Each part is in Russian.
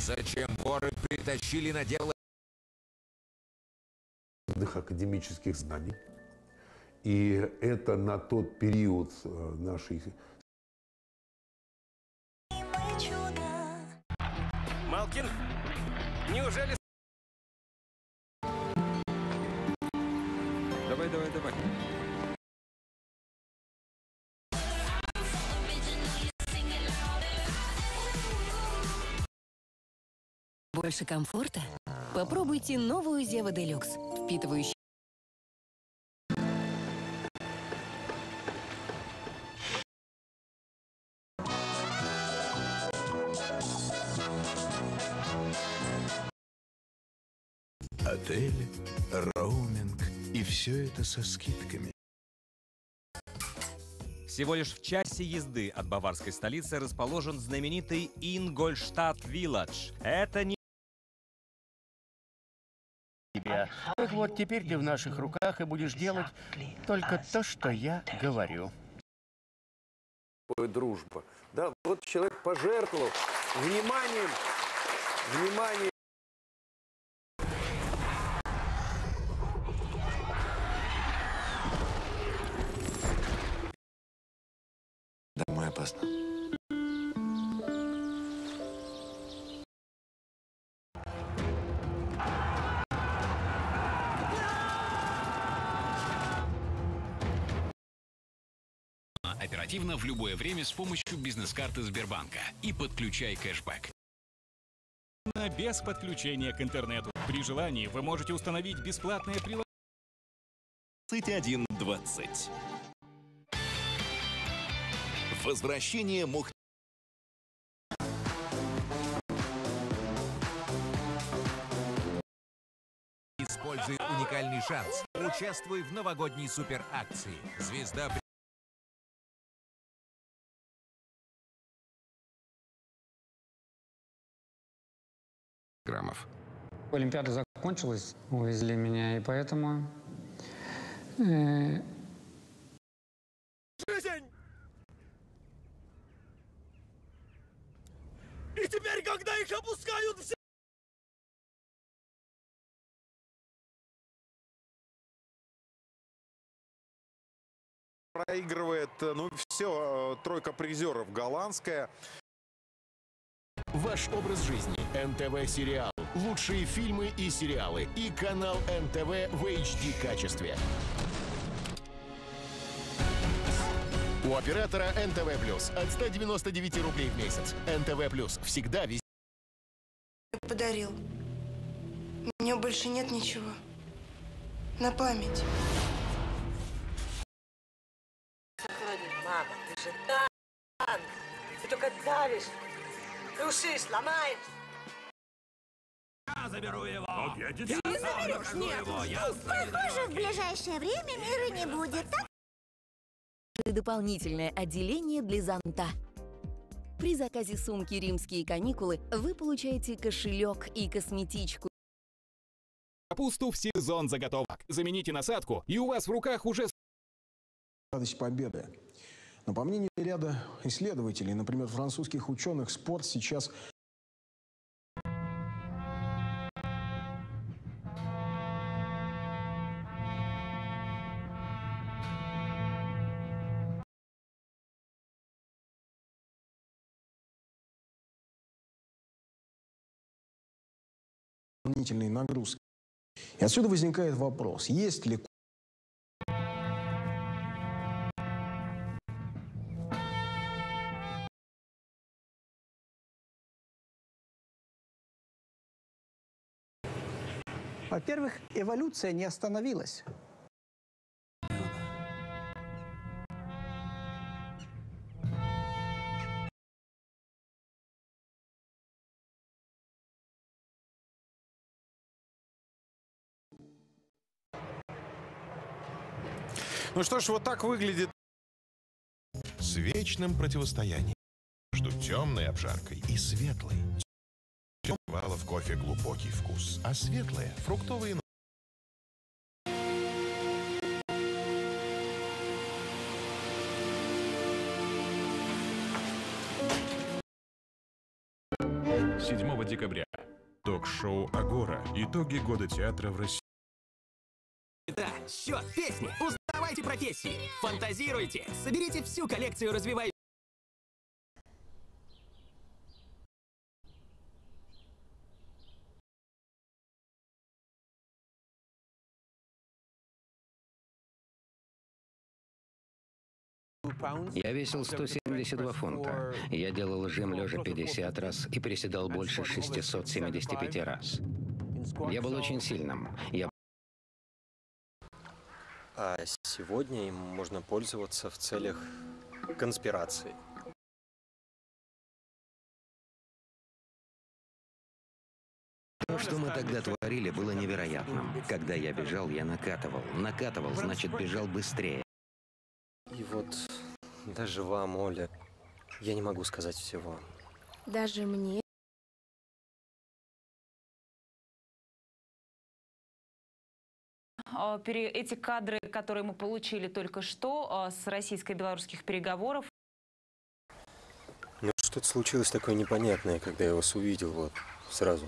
Зачем воры притащили на дело академических знаний? И это на тот период нашей... Малкин, неужели... Давай. Больше комфорта? Попробуйте новую Зева Делюкс, впитывающую. Отель, роуминг и все это со скидками. Всего лишь в часе езды от баварской столицы расположен знаменитый Ингольштадт-Виллидж. Это не... Так вот, теперь ты в наших руках и будешь делать только то, что я говорю. Дружба. Да, вот человек пожертвовал вниманием. Домой опасно. Оперативно в любое время с помощью бизнес-карты Сбербанка и подключай кэшбэк. Без подключения к интернету. При желании вы можете установить бесплатное приложение. 21:20. Возвращение Используй уникальный шанс. Участвуй в новогодней суперакции. Звезда... Граммов. Олимпиада закончилась, увезли меня, и поэтому... Жизнь! И теперь, когда их опускают все... Проигрывает, ну все, тройка призеров голландская. Ваш образ жизни. НТВ сериал. Лучшие фильмы и сериалы. И канал НТВ в HD качестве. У оператора НТВ+. От 199 рублей в месяц. НТВ+. Всегда везде. Подарил. У меня больше нет ничего. На память. Мама, ты же танк. Ты только давишь. Крушишь, ломаешь. Я заберу его. Ты не заберешь, нет. Похоже, в ближайшее время мира не будет, так? Дополнительное отделение для зонта. При заказе сумки «Римские каникулы» вы получаете кошелек и косметичку. Капусту в сезон заготовок. Замените насадку, и у вас в руках уже... Радость победы. Но по мнению ряда исследователей, например, французских ученых, спорт сейчас... дополнительные нагрузки. И отсюда возникает вопрос, есть ли... Во-первых, эволюция не остановилась. Ну что ж, вот так выглядит. С вечным противостоянием между темной обжаркой и светлой. Темного в кофе глубокий вкус, а светлые — фруктовые. 7 декабря. Ток-шоу «Агора». Итоги года театра в России. Да, счет, песни, узнавайте профессии, фантазируйте, соберите всю коллекцию развивающих. Я весил 172 фунта. Я делал жим лежа 50 раз и приседал больше 675 раз. Я был очень сильным. А сегодня им можно пользоваться в целях конспирации. То, что мы тогда творили, было невероятным. Когда я бежал, я накатывал. Накатывал, значит, бежал быстрее. И вот даже вам, Оля, я не могу сказать всего. Даже мне? Эти кадры, которые мы получили только что с российско-белорусских переговоров. Ну что-то случилось такое непонятное, когда я вас увидел вот сразу.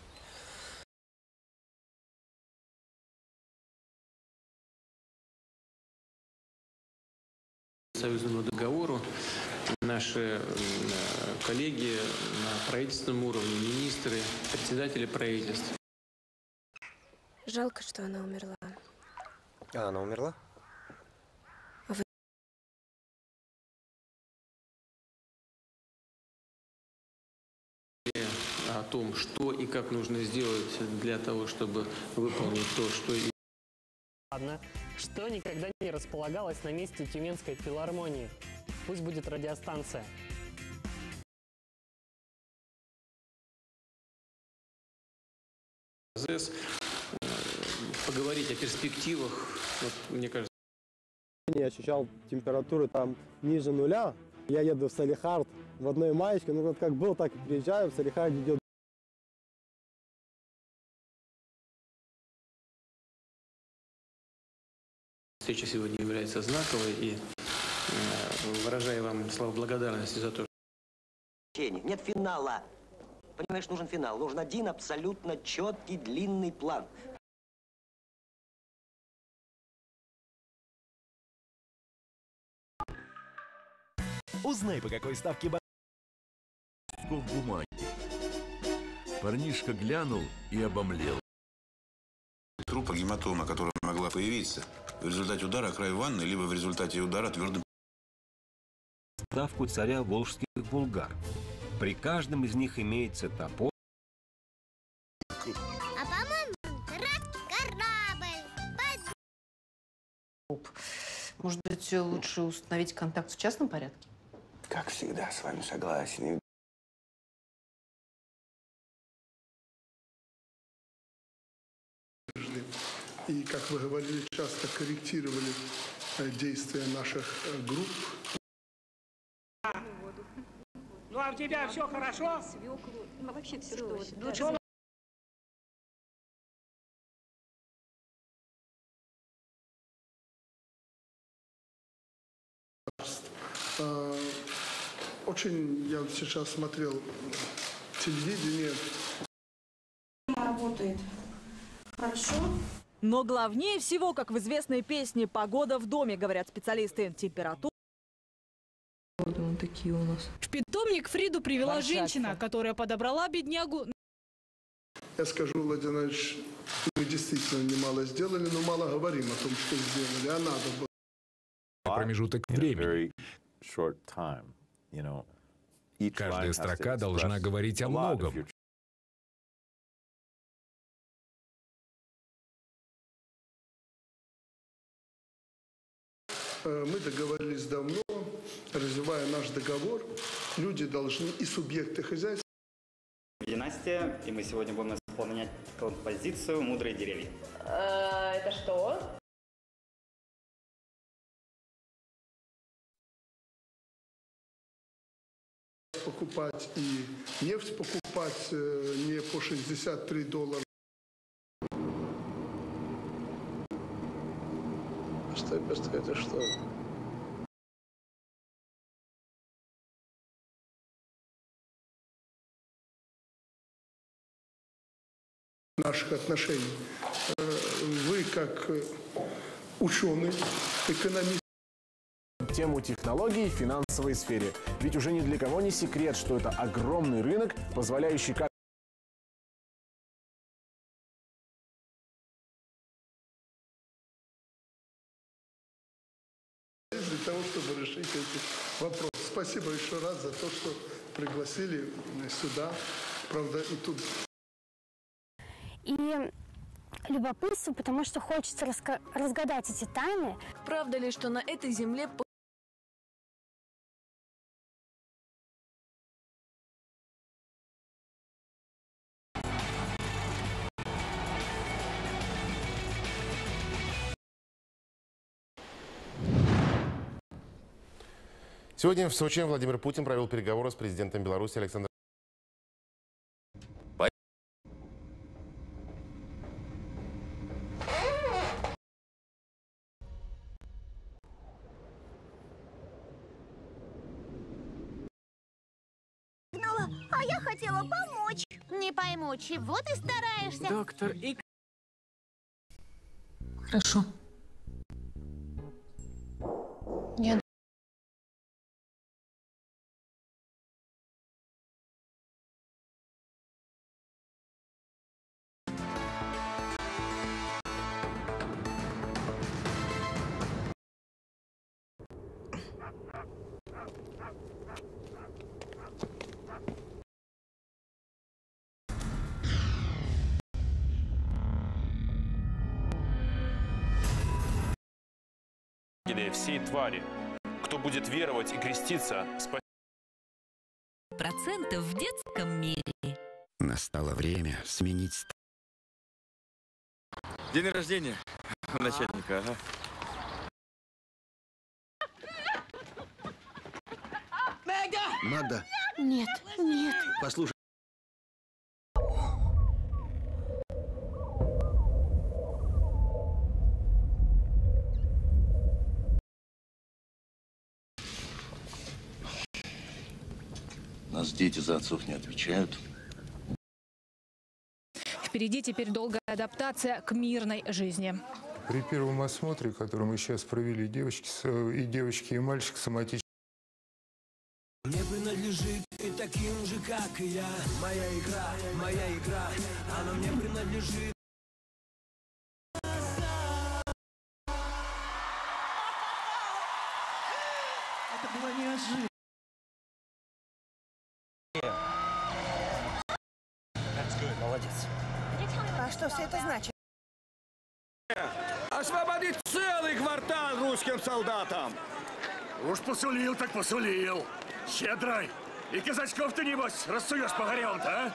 Союзному договору наши коллеги на правительственном уровне, министры, председатели правительств. Жалко, что она умерла. А она умерла? О том, что и как нужно сделать для того, чтобы выполнить то, что... Ладно, что никогда не располагалось на месте Тюменской филармонии. Пусть будет радиостанция. Поговорить о перспективах, вот, мне кажется. Я ощущал температуру там ниже нуля. Я еду в Салехард в одной маечке. Ну вот как был, так и приезжаю. В Салехарде идет. Встреча сегодня является знаковой, и выражаю вам слова благодарности за то, что... Нет финала. Понимаешь, нужен финал. Нужен один абсолютно четкий, длинный план. Узнай, по какой ставке в бумаге. Парнишка глянул и обомлел. Трупа гематома, которая могла появиться в результате удара о край ванны, либо в результате удара твердым. Ставку царя волжских булгар. При каждом из них имеется топор. А по-моему, корабль. Может быть, лучше установить контакт в частном порядке? Как всегда, с вами согласен. И, как вы говорили, часто корректировали действия наших групп. Ну а у тебя все хорошо? Ну вообще все что? Очень, я сейчас смотрел телевидение. Работает хорошо. Но главнее всего, как в известной песне, погода в доме, говорят специалисты. Температура. Вон такие у нас. В питомник Фриду привела женщина, которая подобрала беднягу. Я скажу, Владимир Ильич, мы действительно немало сделали, но мало говорим о том, что сделали, а надо было. Промежуток времени. Каждая строка должна говорить о многом. Мы договорились давно, развивая наш договор, люди должны и субъекты хозяйства. Династия, и мы сегодня будем исполнять композицию «Мудрые деревья». Это что? Покупать и нефть покупать не по $63. Это что? наших отношений. Вы, как ученый, экономист. Тему технологий в финансовой сфере. Ведь уже ни для кого не секрет, что это огромный рынок, позволяющий как для того, чтобы решить эти вопросы. Спасибо еще раз за то, что пригласили сюда. Правда, и тут. И любопытство, потому что хочется разгадать эти тайны. Правда ли, что на этой земле... Сегодня в Сочи Владимир Путин провел переговоры с президентом Беларуси Александром. А я хотела помочь. Не пойму, чего ты стараешься? Доктор Ик. Хорошо. Я... Всей твари, кто будет веровать и креститься, процентов в детском мире. Настало время сменить. День рождения у начальника, ага. Магда! Нет, нет. Послушай. Нас дети за отцов не отвечают. Впереди теперь долгая адаптация к мирной жизни. При первом осмотре, который мы сейчас провели, девочки и мальчик соматически. Мне принадлежит и таким же, как и я. Моя игра, она мне принадлежит. Это было неожиданно. Молодец. А что все это значит? Освободить целый квартал русским солдатам! Уж посулил, так посулил. Щедрый. И казачков ты, небось, рассуешь по горелым-то, а?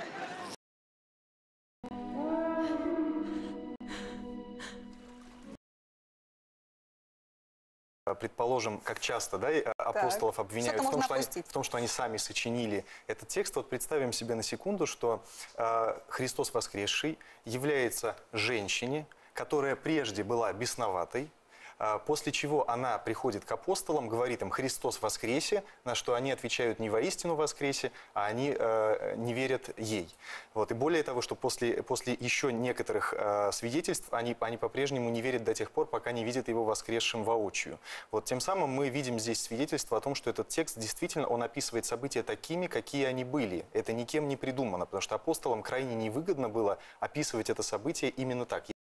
Предположим, как часто, да, апостолов обвиняют в том, что они сами сочинили этот текст. Вот представим себе на секунду, что Христос воскресший является женщине, которая прежде была бесноватой, после чего она приходит к апостолам, говорит им: «Христос воскресе», на что они отвечают: «Не воистину воскресе», а они не верят ей. Вот. И более того, что после еще некоторых свидетельств они по-прежнему не верят до тех пор, пока не видят его воскресшим воочию. Вот. Тем самым мы видим здесь свидетельство о том, что этот текст действительно он описывает события такими, какие они были. Это никем не придумано, потому что апостолам крайне невыгодно было описывать это событие именно так.